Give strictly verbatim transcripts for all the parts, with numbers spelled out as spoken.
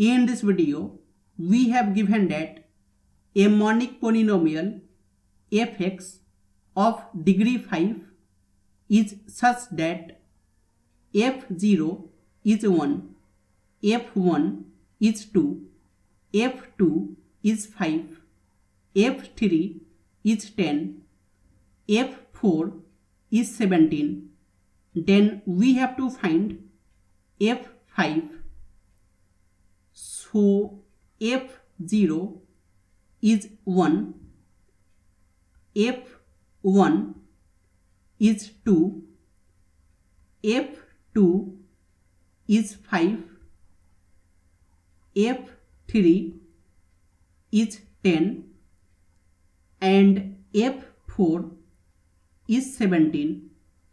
In this video, we have given that a monic polynomial f(x) of degree five is such that f zero is one, f one is two, f two is five, f three is ten, f four is seventeen. Then we have to find f five. So f zero is one, f one is two, f two is five, f three is ten, and f four is seventeen.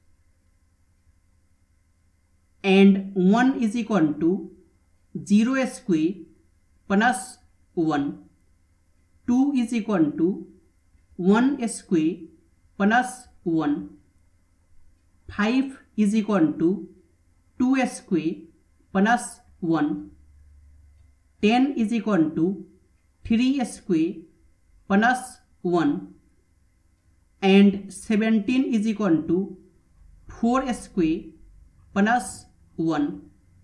And one is equal to zero square plus one. two is equal to one square plus one. five is equal to two square plus one. ten is equal to three square plus one. And seventeen is equal to four square plus one.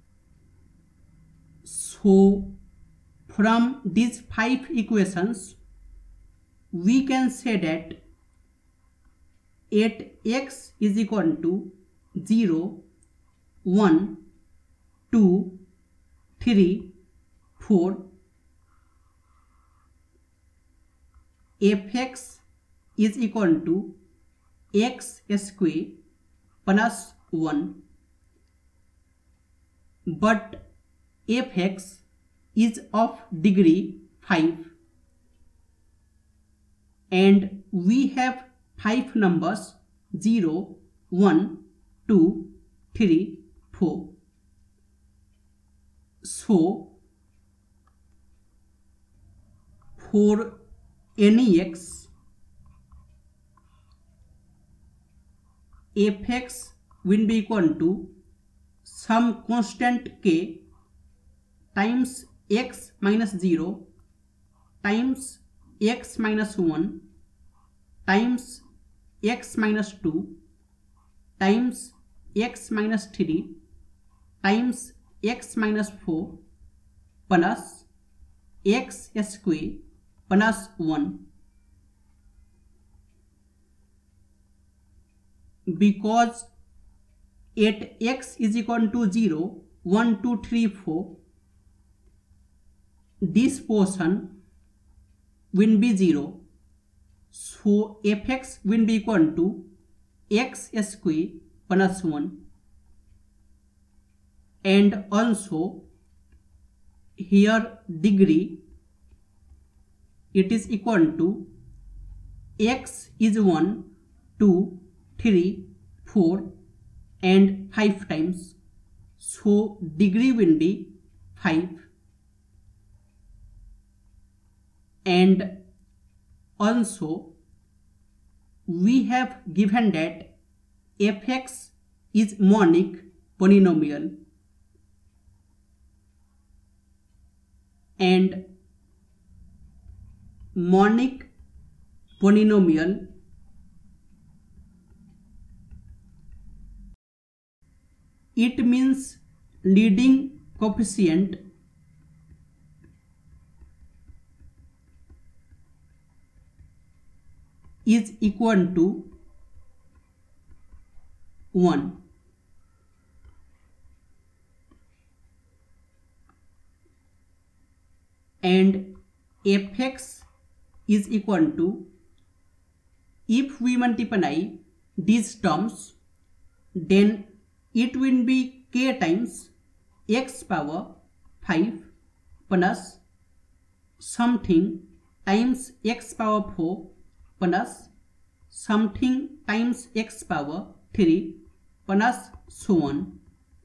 So from these five equations, we can say that at x is equal to zero, one, two, three, four, f(x) is equal to x square plus one. But f(x) is of degree five, and we have five numbers zero, one, two, three, four. So for any x, f(x) will be equal to some constant k times x minus zero times x minus one times x minus two times x minus three times x minus four plus x square plus one. Because at x is equal to zero, one, two, three, four, this portion will be zero. So f(x) will be equal to x square plus one. And also here degree, it is equal to x is one, two, three, four and five times. So degree will be five. And also we have given that f(x) is monic polynomial, and monic polynomial it means leading coefficient is equal to one. And f(x) is equal to, if we multiply these terms, then it will be k times x power five plus something times x power four plus something times x power three plus so on.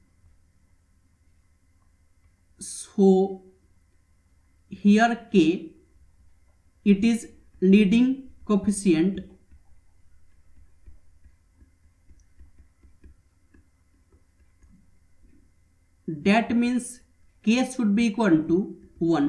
So here k, it is leading coefficient, that means k should be equal to one.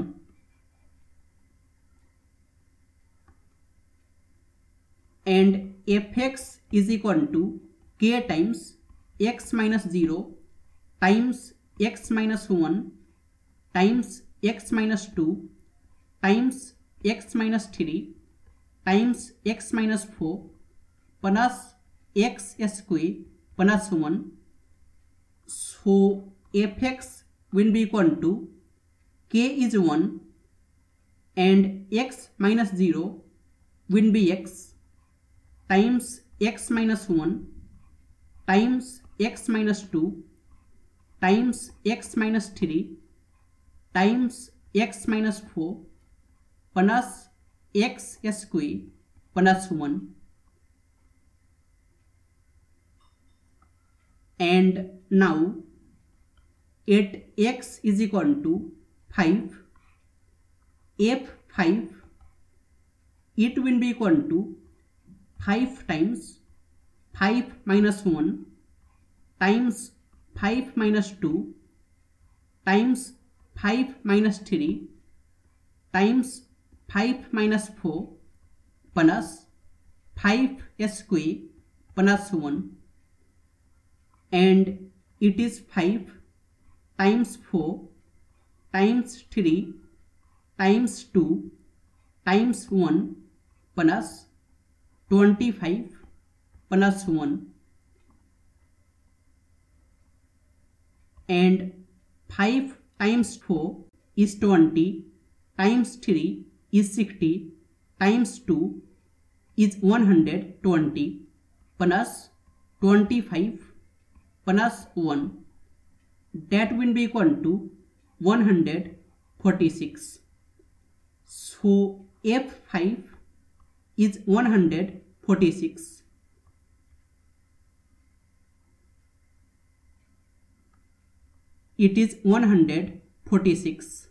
And fx is equal to k times x minus zero times x minus one times x minus two times x minus three times x minus four plus x square plus one. So fx will be equal to k is one and x minus zero will be x times x minus one times x minus two times x minus three times x minus four plus x square plus one. And now at x is equal to five, f five, it will be equal to five times five minus one times five minus two times five minus three times five minus four plus five square plus one. And it is five times four times three times two times one plus twenty-five plus one. And five times four is twenty times three is sixty times two is one hundred twenty plus twenty-five plus one, that will be equal to one hundred forty-six. So f five is one hundred forty-six. It is one hundred forty-six.